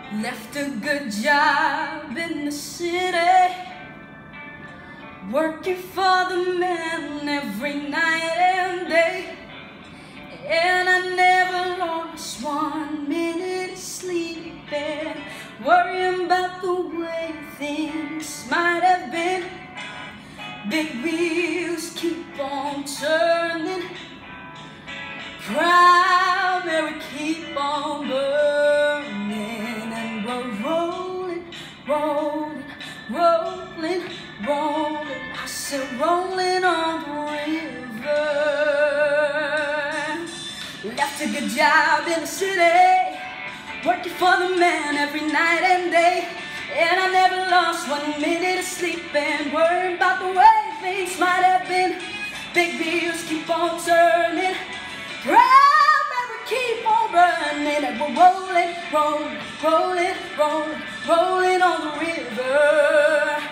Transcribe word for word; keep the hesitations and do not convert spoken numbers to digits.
Left a good job in the city, working for the man every night and day. And I never lost one minute of sleeping, worrying about the way things might have been. Big wheels keep on turning, primary keep on burning, and we're rolling, rolling, rolling, rolling. I said rolling on the river. Left a good job in the city, working for the man every night and day. And I never lost one minute of sleep and worrying about the way things might have been. Big wheels keep on turning, primary keep on running, and we're rolling, rolling, rolling, rolling, rolling on the river.